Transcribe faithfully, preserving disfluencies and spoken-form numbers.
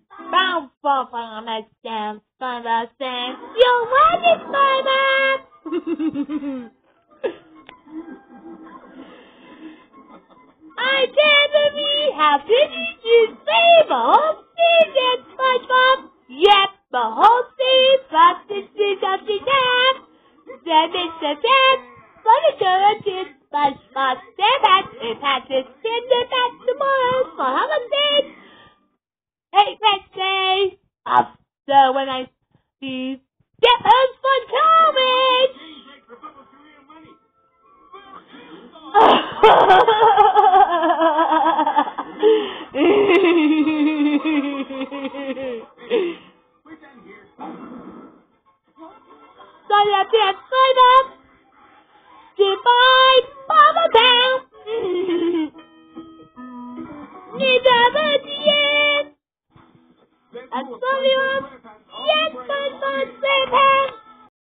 Bound for from a stand from the stand. You want it, Spider? I can't believe how pretty you save a whole season, SpongeBob. Yep, the whole season, but this is up to them. Then it's a death, but it's a kid, SpongeBob. Stand back, it has to send it back tomorrow for holidays. Hey, let's say, after when I see get home for college. So you can't sign up to buy Mama Town. Need a budget. And so you yes,